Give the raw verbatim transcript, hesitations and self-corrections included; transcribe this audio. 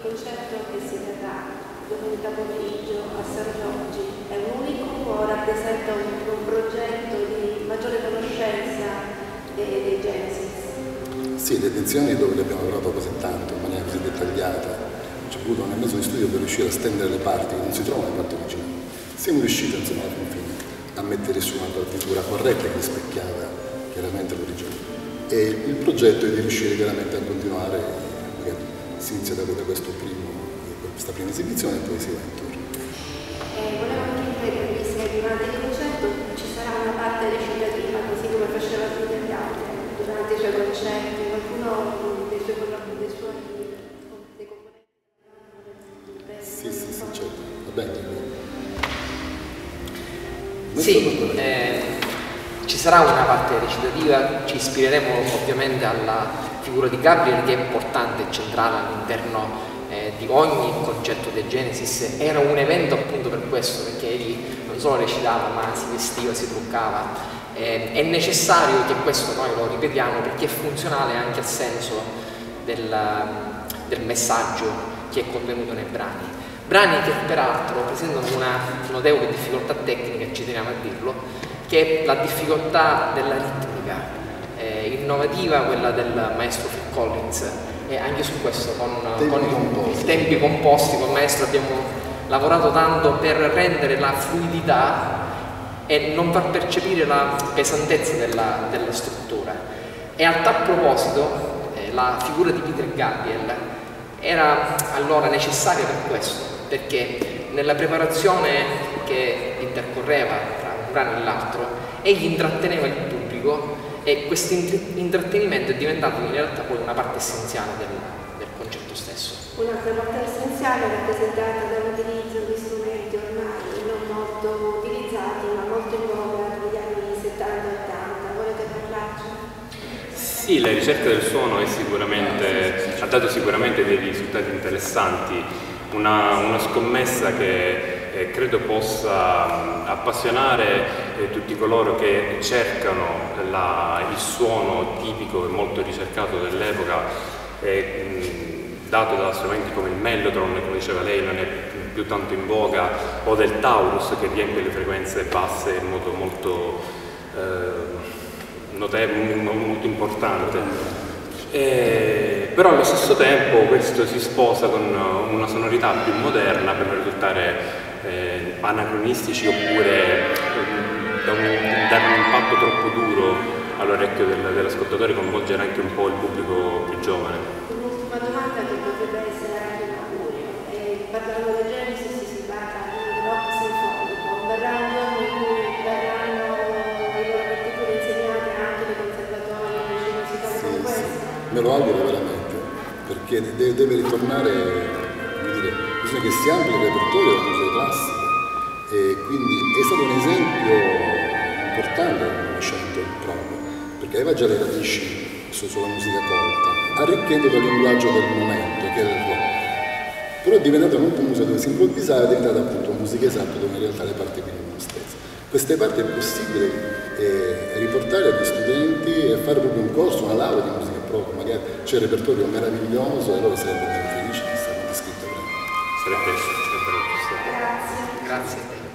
concerto che si terrà domenica pomeriggio a San Giorgi è un unicum o rappresenta un, un progetto di maggiore conoscenza dei, dei Genesis? Sì, le edizioni dove le abbiamo lavorato così tanto, in maniera così dettagliata, ci è voluto un mezzo di studio per riuscire a stendere le parti, che non si trovano le parti originali. Siamo riusciti, insomma, alla fine, a mettere su una partitura corretta che rispecchiava chiaramente l'originale. E il progetto è di riuscire chiaramente a continuare, magari si inizia da questo primo, questa prima esibizione e poi si va in tour. Eh, volevo anche chiedervi se durante il concerto ci sarà una parte recitativa, così come faceva più degli altri, durante i suoi concerti, qualcuno dei suoi dei suoi dei componenti? Sì, sì, sì, certo, va bene. Sì, eh, ci sarà una parte recitativa, ci ispireremo ovviamente alla figura di Gabriel, che è importante e centrale all'interno eh, di ogni concerto del Genesis. Era un evento appunto per questo, perché egli non solo recitava ma si vestiva, si truccava. Eh, è necessario che questo noi lo ripetiamo perché è funzionale anche al senso del, del messaggio che è contenuto nei brani. Brani che peraltro presentano una notevole difficoltà tecnica, ci teniamo a dirlo, che è la difficoltà della ritmica, eh, innovativa quella del maestro Phil Collins, e anche su questo con, con i tempi composti col maestro abbiamo lavorato tanto per rendere la fluidità e non far percepire la pesantezza della, della struttura. E a tal proposito eh, la figura di Peter Gabriel era allora necessaria per questo, perché nella preparazione che intercorreva tra un brano e l'altro egli intratteneva il pubblico e questo intrattenimento è diventato in realtà poi una parte essenziale del, del concerto stesso. Un'altra parte essenziale è rappresentata dall'utilizzo di strumenti ormai non molto utilizzati ma molto in voga negli anni settanta ottanta. Volete parlarci? Sì, la ricerca del suono è sicuramente, ha dato sicuramente dei risultati interessanti. Una, una scommessa che eh, credo possa mh, appassionare eh, tutti coloro che cercano la, il suono tipico e molto ricercato dell'epoca, eh, mh, dato da strumenti come il mellotron, come diceva lei, non è più tanto in voga, o del Taurus che riempie le frequenze basse in modo molto eh, notevole, molto importante. Eh, però allo stesso tempo questo si sposa con una sonorità più moderna per non risultare eh, anacronistici oppure eh, da un, dare un impatto troppo duro all'orecchio del, dell'ascoltatore, coinvolgere anche un po' il pubblico più giovane. Un'ultima domanda che potrebbe essere anche un augurio. Eh, parlando del Genesis si parla di rock sinfonico, verrà un giorno in cui verranno le loro partiture insegnate anche nei conservatori, nei licei musicali come questo? Me lo auguro veramente, perché deve, deve ritornare, come dire, bisogna che si ampli il repertorio della musica classica e quindi è stato un esempio importante del Novecento proprio, perché aveva già le radici su, sulla musica colta, arricchendo dal linguaggio del momento, che era il rock. Però è diventata non più musica dove si improvvisava, è diventata appunto musica esatta dove in realtà le parti venivano stesse. Queste parti è possibile eh, riportare agli studenti e fare proprio un corso, una laurea di musica proprio, magari c'è il repertorio meraviglioso e loro sarebbero felici di stare iscritti. Sarebbe, sarebbero giusto. Grazie. Grazie a te.